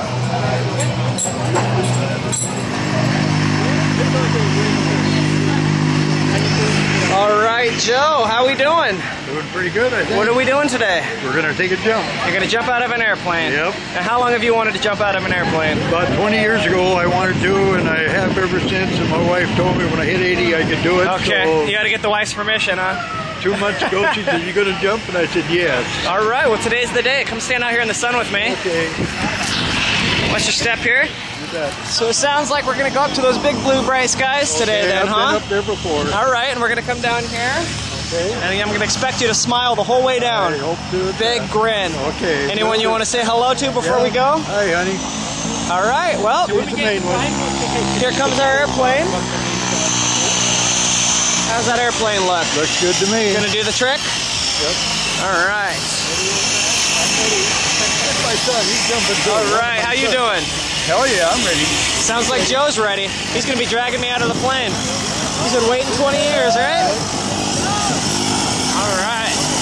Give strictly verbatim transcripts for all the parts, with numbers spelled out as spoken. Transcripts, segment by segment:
All right, Joe, how we doing? Doing pretty good, I think. What are we doing today? We're going to take a jump. You're going to jump out of an airplane? Yep. And how long have you wanted to jump out of an airplane? About twenty years ago I wanted to, and I have ever since, and my wife told me when I hit eighty I could do it. Okay, so you got to get the wife's permission, huh? Two months ago she said, "You going to jump?" And I said, "Yes." All right, well today's the day. Come stand out here in the sun with me. Okay. What's your step here? You bet. So it sounds like we're going to go up to those big blue bright skies today, Okay, then, I've huh? been up there before. All right, and we're going to come down here. Okay. And I'm going to expect you to smile the whole way down. I hope to. Big grin. Okay. Anyone you want to say hello to before Yeah. we go? Hi, honey. All right, well, Here's the main one. here comes our airplane. How's that airplane look? Looks good to me. Gonna do the trick? Yep. All right. That's my son. He's jumping too. All right, how you doing? Hell yeah, I'm ready. Sounds like Joe's ready. He's gonna be dragging me out of the plane. He's been waiting twenty years, right? All right.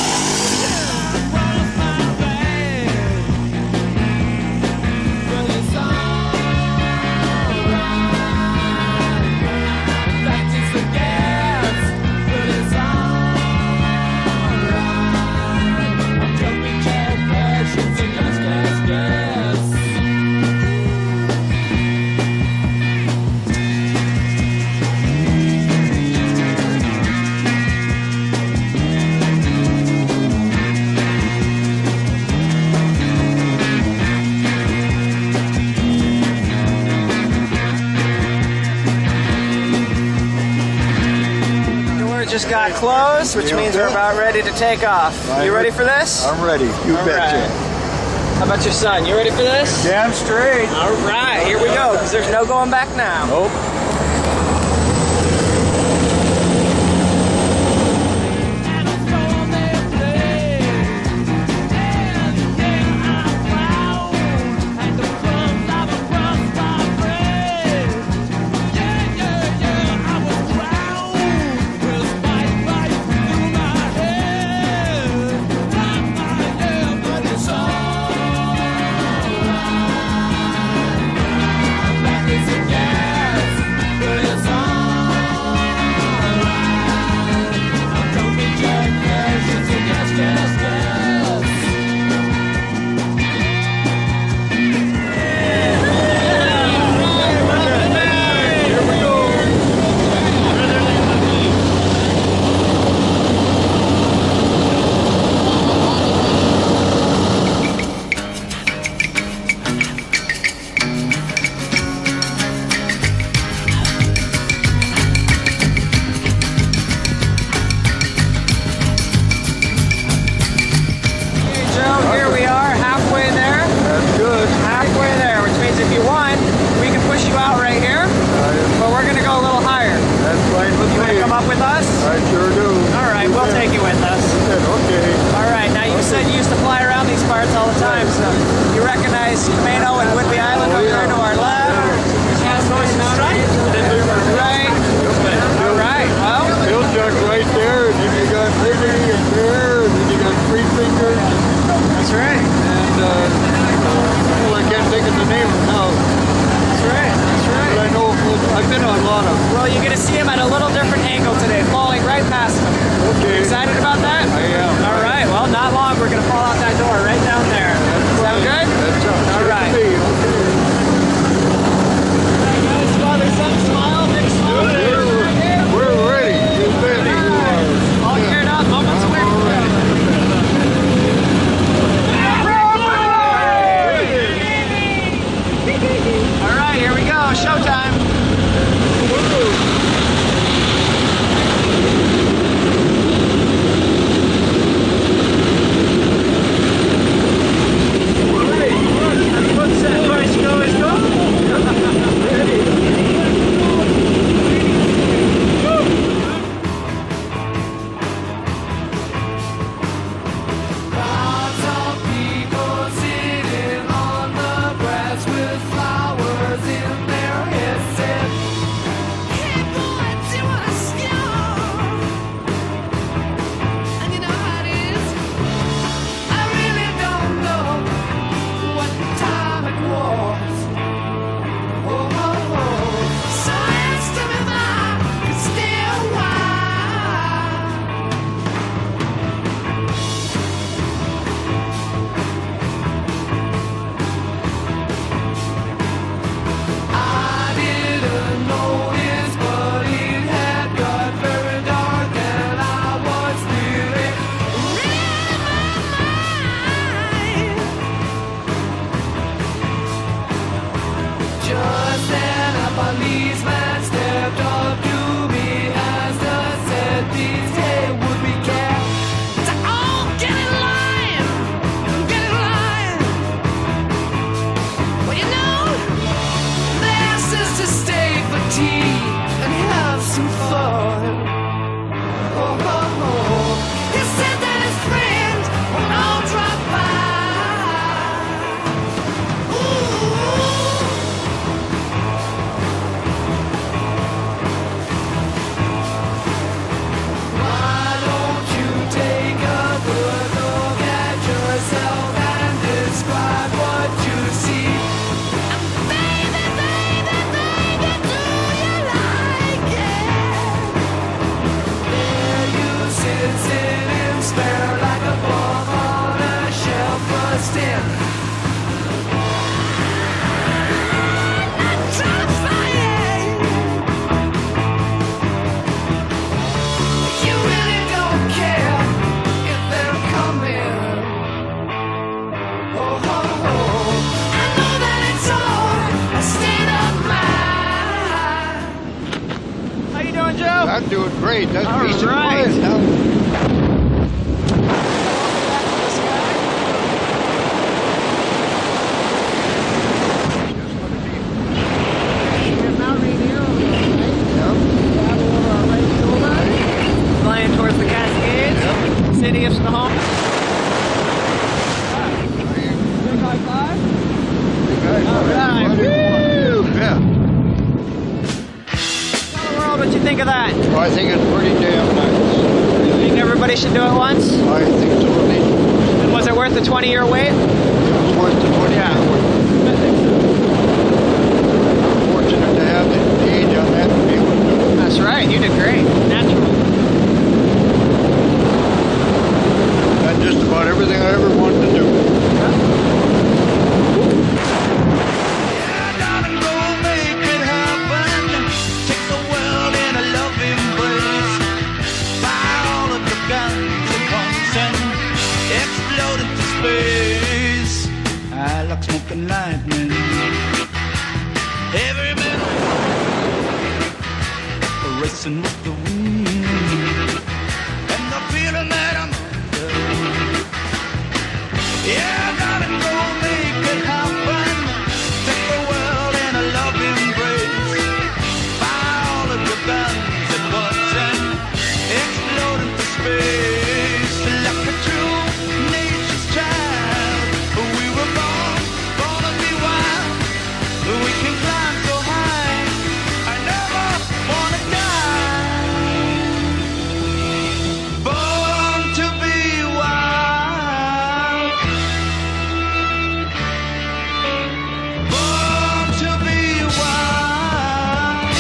Just got closed, which means we're about ready to take off. You ready for this? I'm ready. You All betcha. right. How about your son? You ready for this? Damn straight. All right, here we go, because there's no going back now. Nope. despair like a bomb on a shelf bursting. I'm doing great. That's All peace right. and quiet now. Flying towards the Cascades, yep. City of Snohomish. Big high five. Big high five. All right. Woo! Yeah. What you think of that? Well, I think it's pretty damn nice. You think everybody should do it once? I think so. And was it worth the twenty year wait? It was worth the twenty year Yeah. wait. I'm fortunate to have the age on that to be able to do it. That's right, you did great. Natural. That's just about everything I ever wanted to do. Yeah. I like smoking lightning. Every minute racing with the wind, and the feeling that I'm under. Yeah, darling, go make it happen. Take the world in a loving embrace. Fire all of your guns at once and explode into space like a true nature's child. We were born, born to be wild. We can climb so high. I never wanna die. Born to be wild. Born to be wild.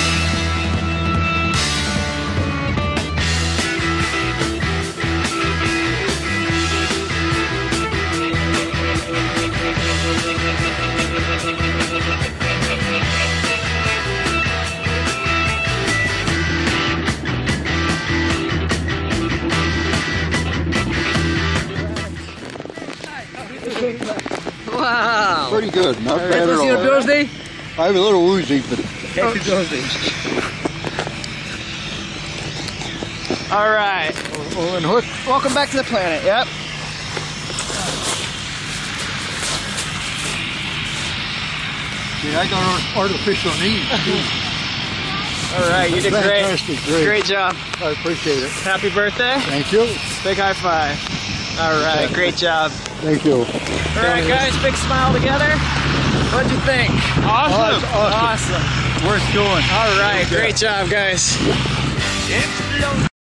Wow. Pretty good. Not All right, bad at let's see the all. Bills Day. I'm a little woozy, but Happy Bills Day. All right. oh, and hook. Welcome back to the planet. Yep. See, I got artificial knees too. All right, you did great. Fantastic, great. Great job. I appreciate it. Happy birthday. Thank you. Big high five. All right, great job. Thank you. All right, guys, big smile together. What'd you think? Awesome. Awesome. Worth doing. All right, great job, guys. Explode.